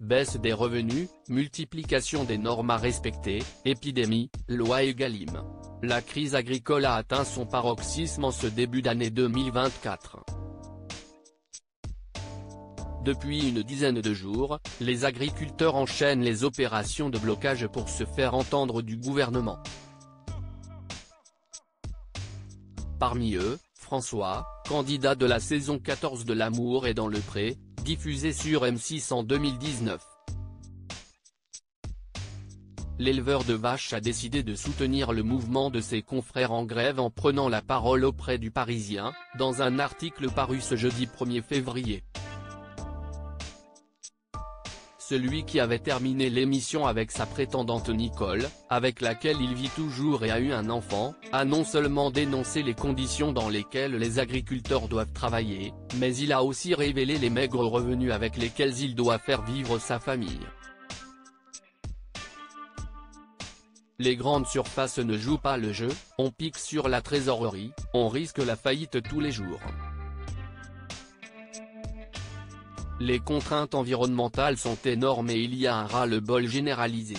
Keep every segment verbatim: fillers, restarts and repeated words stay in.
baisse des revenus, multiplication des normes à respecter, épidémie, loi Egalim. La crise agricole a atteint son paroxysme en ce début d'année deux mille vingt-quatre. Depuis une dizaine de jours, les agriculteurs enchaînent les opérations de blocage pour se faire entendre du gouvernement. Parmi eux, François, candidat de la saison quatorze de L'amour est dans le pré, diffusé sur M six en deux mille dix-neuf. L'éleveur de vaches a décidé de soutenir le mouvement de ses confrères en grève en prenant la parole auprès du Parisien, dans un article paru ce jeudi premier février. Celui qui avait terminé l'émission avec sa prétendante Nicole, avec laquelle il vit toujours et a eu un enfant, a non seulement dénoncé les conditions dans lesquelles les agriculteurs doivent travailler, mais il a aussi révélé les maigres revenus avec lesquels il doit faire vivre sa famille. Les grandes surfaces ne jouent pas le jeu, on pique sur la trésorerie, on risque la faillite tous les jours. Les contraintes environnementales sont énormes et il y a un ras-le-bol généralisé.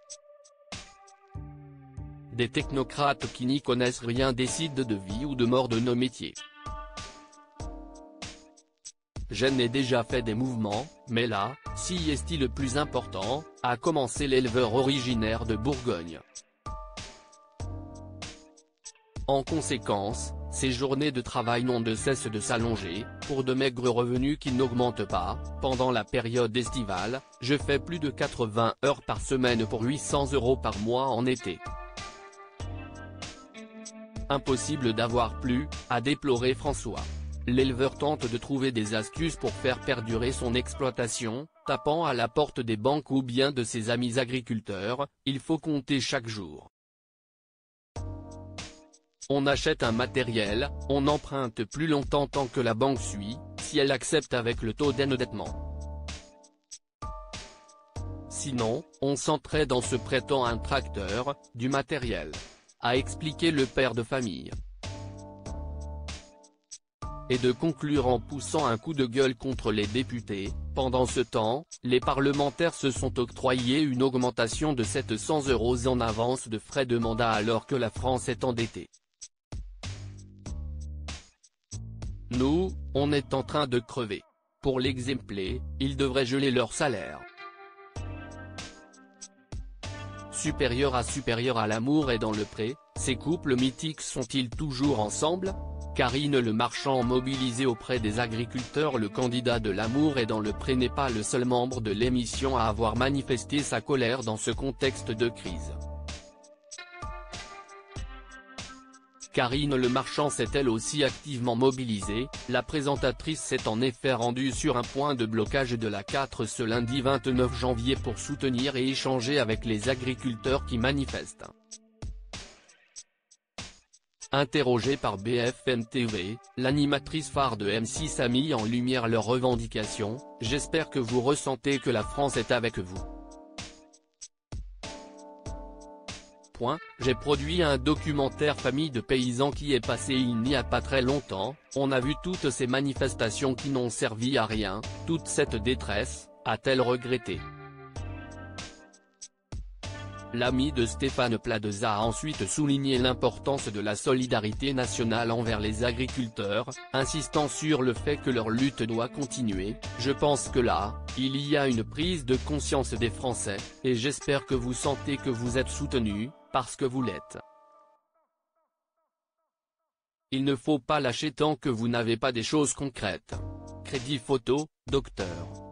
Des technocrates qui n'y connaissent rien décident de vie ou de mort de nos métiers. J'en ai déjà fait des mouvements, mais là, si est-il le plus important, a commencé l'éleveur originaire de Bourgogne. En conséquence, ces journées de travail n'ont de cesse de s'allonger, pour de maigres revenus qui n'augmentent pas. Pendant la période estivale, je fais plus de quatre-vingts heures par semaine pour huit cents euros par mois en été. Impossible d'avoir plus, a déploré François. L'éleveur tente de trouver des astuces pour faire perdurer son exploitation, tapant à la porte des banques ou bien de ses amis agriculteurs. Il faut compter chaque jour. On achète un matériel, on n'emprunte plus longtemps tant que la banque suit, si elle accepte avec le taux d'endettement. Sinon, on s'entraide en se prêtant un tracteur, du matériel, a expliqué le père de famille. Et de conclure en poussant un coup de gueule contre les députés. Pendant ce temps, les parlementaires se sont octroyés une augmentation de sept cents euros en avance de frais de mandat alors que la France est endettée. Nous, on est en train de crever. Pour l'exempler, ils devraient geler leur salaire. Supérieur à supérieur à L'amour est dans le pré, ces couples mythiques sont-ils toujours ensemble? Karine Le Marchand mobilisée auprès des agriculteurs. Le candidat de L'amour est dans le pré n'est pas le seul membre de l'émission à avoir manifesté sa colère dans ce contexte de crise. Karine Le Marchand s'est elle aussi activement mobilisée. La présentatrice s'est en effet rendue sur un point de blocage de l'A quatre ce lundi vingt-neuf janvier pour soutenir et échanger avec les agriculteurs qui manifestent. Interrogée par B F M T V, l'animatrice phare de M six a mis en lumière leurs revendications. « J'espère que vous ressentez que la France est avec vous. J'ai produit un documentaire Famille de paysans qui est passé il n'y a pas très longtemps, on a vu toutes ces manifestations qui n'ont servi à rien, toute cette détresse, a-t-elle regretté. L'ami de Stéphane Plaza a ensuite souligné l'importance de la solidarité nationale envers les agriculteurs, insistant sur le fait que leur lutte doit continuer. « Je pense que là, il y a une prise de conscience des Français, et j'espère que vous sentez que vous êtes soutenus, parce que vous l'êtes. Il ne faut pas lâcher tant que vous n'avez pas des choses concrètes. » Crédit photo, docteur